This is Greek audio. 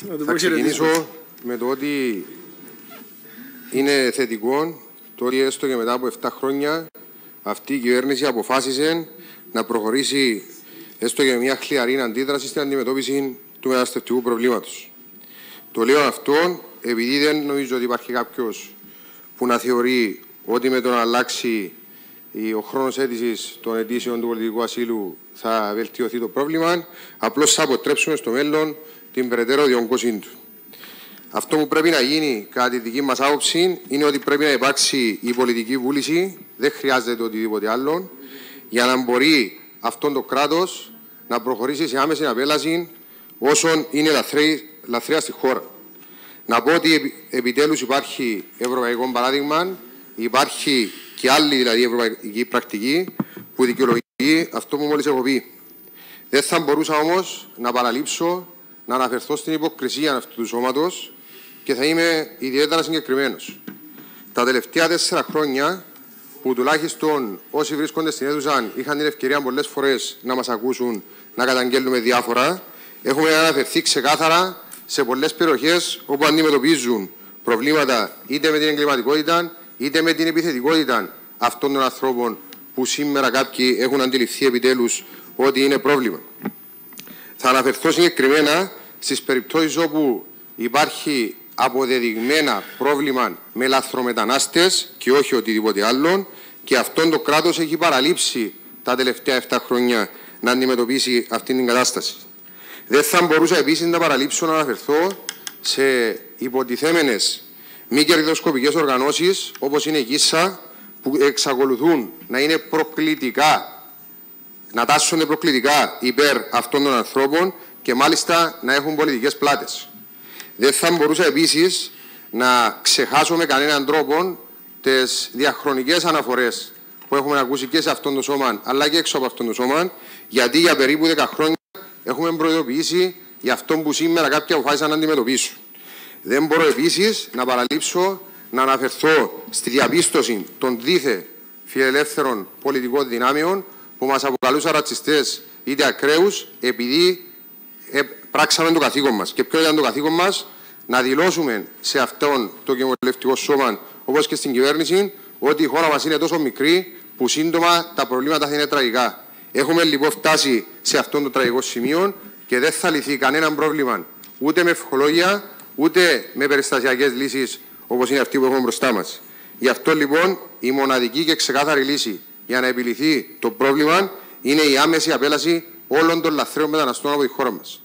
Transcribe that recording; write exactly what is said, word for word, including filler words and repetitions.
Θα ξεκινήσω με το ότι είναι θετικό το ότι έστω και μετά από επτά χρόνια αυτή η κυβέρνηση αποφάσισε να προχωρήσει έστω και μια χλιαρή αντίδραση στην αντιμετώπιση του μεταναστευτικού προβλήματος. Το λέω αυτό επειδή δεν νομίζω ότι υπάρχει κάποιος που να θεωρεί ότι με το να αλλάξει ο χρόνος αίτησης των αιτήσεων του πολιτικού ασύλου θα βελτιωθεί το πρόβλημα, απλώς θα αποτρέψουμε στο μέλλον την περαιτέρω διόγκωσή του. Αυτό που πρέπει να γίνει, κατά τη δική μας άποψη, είναι ότι πρέπει να υπάρξει η πολιτική βούληση, δεν χρειάζεται οτιδήποτε άλλο, για να μπορεί αυτό το κράτος να προχωρήσει σε άμεση απέλαση όσων είναι λαθρέα στη χώρα. Να πω ότι επιτέλους υπάρχει ευρωπαϊκό παράδειγμα, υπάρχει και άλλη δηλαδή ευρωπαϊκή πρακτική που δικαιολογεί αυτό που μόλις έχω πει. Δεν θα μπορούσα όμως να παραλείψω να αναφερθώ στην υποκρισία αυτού του σώματος και θα είμαι ιδιαίτερα συγκεκριμένος. Τα τελευταία τέσσερα χρόνια, που τουλάχιστον όσοι βρίσκονται στην αίθουσα είχαν την ευκαιρία πολλές φορές να μας ακούσουν να καταγγέλνουμε διάφορα, έχουμε αναφερθεί ξεκάθαρα σε πολλές περιοχές όπου αντιμετωπίζουν προβλήματα είτε με την εγκληματικότητα είτε με την επιθετικότητα αυτών των ανθρώπων που σήμερα κάποιοι έχουν αντιληφθεί επιτέλους ότι είναι πρόβλημα. Θα αναφερθώ συγκεκριμένα στις περιπτώσεις όπου υπάρχει αποδεδειγμένα πρόβλημα με λαθρομετανάστες και όχι οτιδήποτε άλλο, και αυτόν το κράτος έχει παραλείψει τα τελευταία επτά χρόνια να αντιμετωπίσει αυτή την κατάσταση. Δεν θα μπορούσα επίσης να παραλείψω να αναφερθώ σε υποτιθέμενες μη κερδοσκοπικές οργανώσεις όπως είναι η ΚΙΣΑ, που εξακολουθούν να είναι προκλητικά, να τάσσονται προκλητικά υπέρ αυτών των ανθρώπων και μάλιστα να έχουν πολιτικές πλάτες. Δεν θα μπορούσα επίσης να ξεχάσω με κανέναν τρόπο τις διαχρονικές αναφορές που έχουμε ακούσει και σε αυτόν το σώμα αλλά και έξω από αυτόν το σώμα, γιατί για περίπου δέκα χρόνια έχουμε προειδοποιήσει για αυτό που σήμερα κάποιοι αποφάσισαν να αντιμετωπίσουν. Δεν μπορώ επίσης να παραλείψω να αναφερθώ στη διαπίστωση των δίθε φιλελεύθερων πολιτικών δυνάμεων που μας αποκαλούσαν ρατσιστές είτε ακραίους επειδή ε, πράξαμε το καθήκον μας. Και ποιο ήταν το καθήκον μας? Να δηλώσουμε σε αυτόν το κοινοβουλευτικό σώμα όπως και στην κυβέρνηση ότι η χώρα μας είναι τόσο μικρή που σύντομα τα προβλήματα θα είναι τραγικά. Έχουμε λοιπόν φτάσει σε αυτόν το τραγικό σημείο και δεν θα λυθεί κανένα πρόβλημα ούτε με ευχολόγια ούτε με περιστασιακές λύσεις όπως είναι αυτή που έχουμε μπροστά μας. Γι' αυτό λοιπόν η μοναδική και ξεκάθαρη λύση για να επιλυθεί το πρόβλημα είναι η άμεση απέλαση όλων των λαθρέων μεταναστών από τη χώρα μας.